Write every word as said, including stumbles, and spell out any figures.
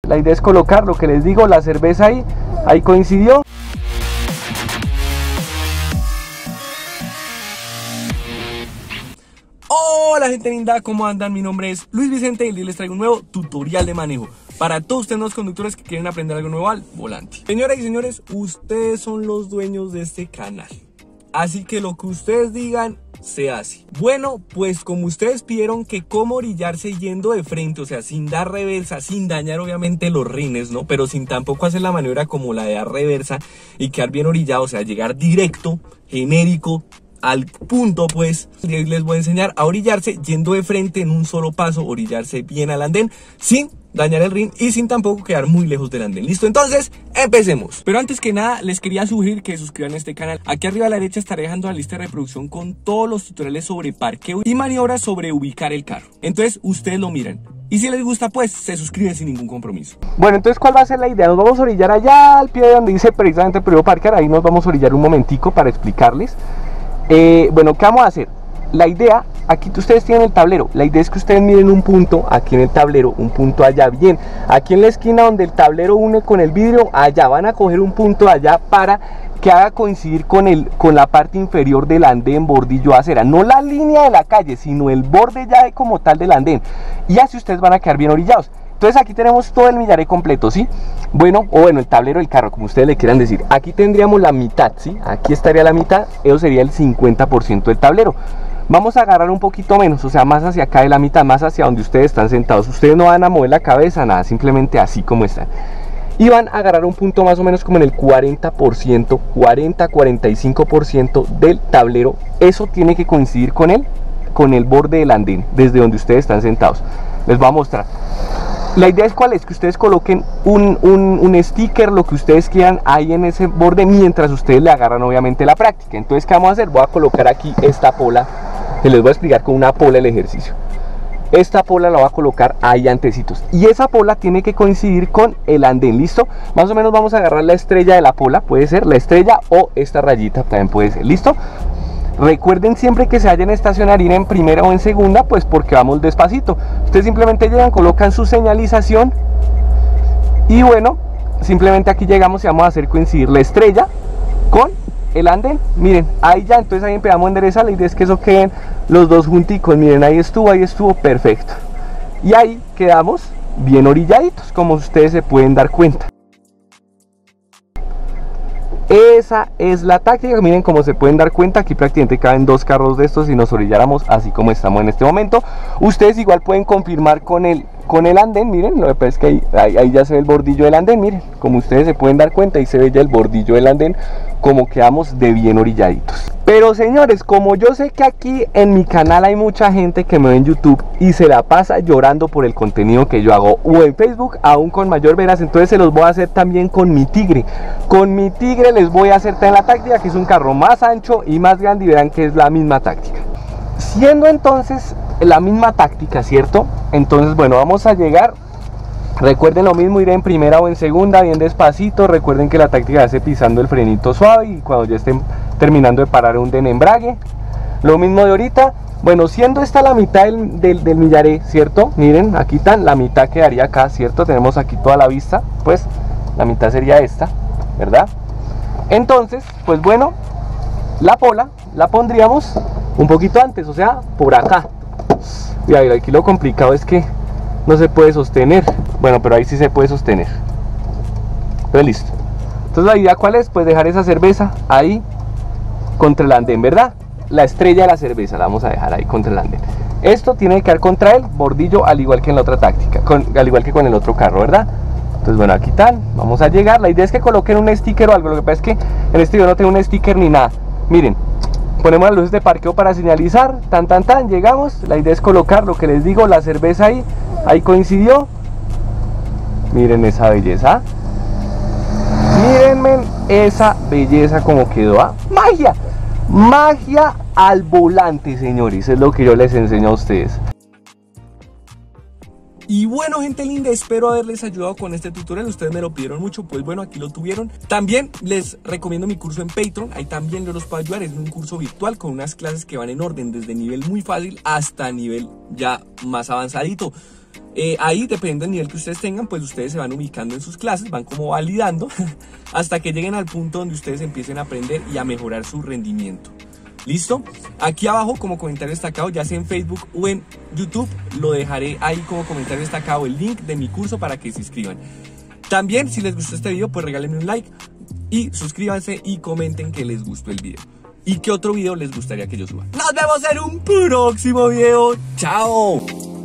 La idea es colocar, lo que les digo, la cerveza ahí, ahí coincidió. Hola gente linda, ¿cómo andan? Mi nombre es Luis Vicente y el día les traigo un nuevo tutorial de manejo para todos ustedes los conductores que quieren aprender algo nuevo al volante. Señoras y señores, ustedes son los dueños de este canal, así que lo que ustedes digan se hace. Bueno, pues como ustedes pidieron que cómo orillarse yendo de frente, o sea, sin dar reversa, sin dañar obviamente los rines, ¿no? Pero sin tampoco hacer la maniobra como la de dar reversa y quedar bien orillado, o sea, llegar directo, genérico, al punto, pues les voy a enseñar a orillarse yendo de frente en un solo paso, orillarse bien al andén sin dañar el rin y sin tampoco quedar muy lejos del andén. ¿Listo? Entonces, empecemos. Pero antes que nada, les quería sugerir que se suscriban a este canal. Aquí arriba a la derecha estaré dejando la lista de reproducción con todos los tutoriales sobre parqueo y maniobras sobre ubicar el carro. Entonces, ustedes lo miran. Y si les gusta, pues se suscriben sin ningún compromiso. Bueno, entonces, ¿cuál va a ser la idea? Nos vamos a orillar allá al pie de donde dice precisamente prohibido parquear. Ahí nos vamos a orillar un momentico para explicarles. Eh, bueno, ¿qué vamos a hacer? La idea, aquí ustedes tienen el tablero, la idea es que ustedes miren un punto aquí en el tablero, un punto allá, bien, aquí en la esquina donde el tablero une con el vidrio, allá van a coger un punto allá para que haga coincidir con, el, con la parte inferior del andén, bordillo, acera, no la línea de la calle, sino el borde ya como tal del andén, y así ustedes van a quedar bien orillados. Entonces aquí tenemos todo el millaré completo, ¿sí? Bueno, o bueno, el tablero del carro, como ustedes le quieran decir. Aquí tendríamos la mitad, ¿sí? Aquí estaría la mitad, eso sería el cincuenta por ciento del tablero. Vamos a agarrar un poquito menos, o sea, más hacia acá de la mitad, más hacia donde ustedes están sentados. Ustedes no van a mover la cabeza, nada, simplemente así como están. Y van a agarrar un punto más o menos como en el cuarenta por ciento, cuarenta, cuarenta y cinco por ciento del tablero. Eso tiene que coincidir con el, con el borde del andén, desde donde ustedes están sentados. Les voy a mostrar. La idea es cuál es, que ustedes coloquen un, un, un sticker, lo que ustedes quieran ahí en ese borde, mientras ustedes le agarran obviamente la práctica. Entonces, ¿qué vamos a hacer? Voy a colocar aquí esta pola, que les voy a explicar con una pola el ejercicio. Esta pola la voy a colocar ahí antecitos, y esa pola tiene que coincidir con el andén, ¿listo? Más o menos vamos a agarrar la estrella de la pola, puede ser la estrella o esta rayita también puede ser, ¿listo? Recuerden siempre que se vayan a estacionar, ir en primera o en segunda, pues porque vamos despacito. Ustedes simplemente llegan, colocan su señalización y bueno, simplemente aquí llegamos y vamos a hacer coincidir la estrella con el andén. Miren, ahí ya, entonces ahí empezamos a enderezar. La idea es que eso queden los dos junticos. Miren, ahí estuvo, ahí estuvo, perfecto. Y ahí quedamos bien orilladitos, como ustedes se pueden dar cuenta. Esa es la táctica. Miren, como se pueden dar cuenta, aquí prácticamente caben dos carros de estos y nos orilláramos así como estamos en este momento. Ustedes igual pueden confirmar con el, con el andén. Miren, lo que pasa es que ahí, ahí, ahí ya se ve el bordillo del andén. Miren, como ustedes se pueden dar cuenta, ahí se ve ya el bordillo del andén, como quedamos de bien orilladitos. Pero señores, como yo sé que aquí en mi canal hay mucha gente que me ve en YouTube y se la pasa llorando por el contenido que yo hago, o en Facebook aún con mayor veras, entonces se los voy a hacer también con mi Tigre. Con mi Tigre les voy a hacer también la táctica, que es un carro más ancho y más grande, y verán que es la misma táctica. Siendo entonces la misma táctica, ¿cierto? Entonces, bueno, vamos a llegar. Recuerden lo mismo, ir en primera o en segunda, bien despacito. Recuerden que la táctica hace pisando el frenito suave y cuando ya estén terminando de parar un de embrague. Lo mismo de ahorita. Bueno, siendo esta la mitad del, del, del millaré, ¿cierto? Miren, aquí están, la mitad quedaría acá, ¿cierto? Tenemos aquí toda la vista, pues la mitad sería esta, ¿verdad? Entonces, pues bueno, la pola la pondríamos un poquito antes, o sea, por acá. Y a ver, aquí lo complicado es que no se puede sostener. Bueno, pero ahí sí se puede sostener. Pues listo. Entonces la idea cuál es, pues dejar esa cerveza ahí contra el andén, ¿verdad? La estrella de la cerveza la vamos a dejar ahí contra el andén. Esto tiene que quedar contra el bordillo, al igual que en la otra táctica, con, al igual que con el otro carro, ¿verdad? Entonces bueno, aquí tal, vamos a llegar. La idea es que coloquen un sticker o algo. Lo que pasa es que en este video no tengo un sticker ni nada. Miren, ponemos las luces de parqueo para señalizar, tan tan tan, llegamos. La idea es colocar lo que les digo, la cerveza ahí, ahí coincidió. Miren esa belleza. Mírenme esa belleza como quedó, ¿ah? ¡Magia! Magia al volante, señores. Es lo que yo les enseño a ustedes. Y bueno, gente linda, espero haberles ayudado con este tutorial. Ustedes me lo pidieron mucho, pues bueno, aquí lo tuvieron. También les recomiendo mi curso en Patreon. Ahí también yo los puedo ayudar. Es un curso virtual con unas clases que van en orden desde nivel muy fácil hasta nivel ya más avanzadito. Eh, ahí, dependiendo del nivel que ustedes tengan, pues ustedes se van ubicando en sus clases, van como validando hasta que lleguen al punto donde ustedes empiecen a aprender y a mejorar su rendimiento. ¿Listo? Aquí abajo como comentario destacado, ya sea en Facebook o en YouTube, lo dejaré ahí como comentario destacado el link de mi curso para que se inscriban. También, si les gustó este video, pues regálenme un like y suscríbanse y comenten que les gustó el video. ¿Y qué otro video les gustaría que yo suba? Nos vemos en un próximo video. ¡Chao!